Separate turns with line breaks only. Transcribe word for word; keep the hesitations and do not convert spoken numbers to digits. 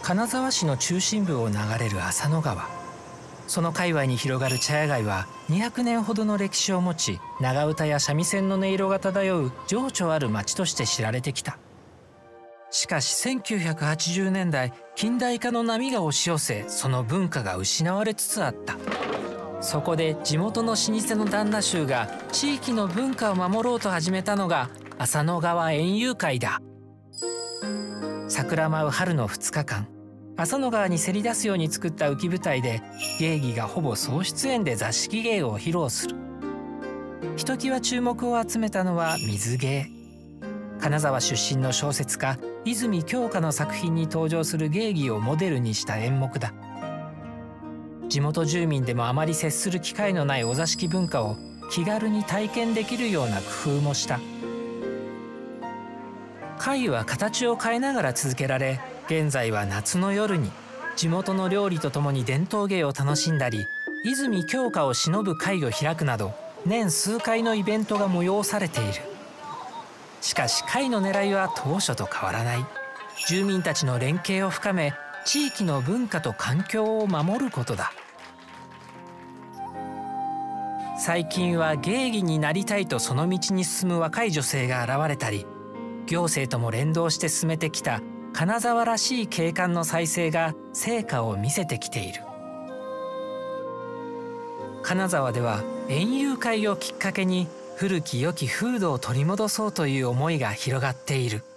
金沢市の中心部を流れる浅野川。その界隈に広がる茶屋街はにひゃくねんほどの歴史を持ち、長唄や三味線の音色が漂う情緒ある町として知られてきた。しかしせんきゅうひゃくはちじゅうねんだい、近代化の波が押し寄せ、その文化が失われつつあった。そこで地元の老舗の旦那衆が地域の文化を守ろうと始めたのが浅野川園遊会だ。桜舞う春のふつかかん、浅野川にせり出すように作った浮き舞台で芸妓がほぼ総出演で座敷芸を披露する。ひときわ注目を集めたのは水芸。金沢出身の小説家泉鏡花の作品に登場する芸妓をモデルにした演目だ。地元住民でもあまり接する機会のないお座敷文化を気軽に体験できるような工夫もした。会は形を変えながら続けられ、現在は夏の夜に地元の料理とともに伝統芸を楽しんだり、泉鏡花を偲ぶ会を開くなど年数回のイベントが催されている。しかし会の狙いは当初と変わらない。住民たちの連携を深め、地域の文化と環境を守ることだ。最近は芸妓になりたいとその道に進む若い女性が現れたり、行政とも連動して進めてきた金沢らしい景観の再生が成果を見せてきている。金沢では園遊会をきっかけに古き良き風土を取り戻そうという思いが広がっている。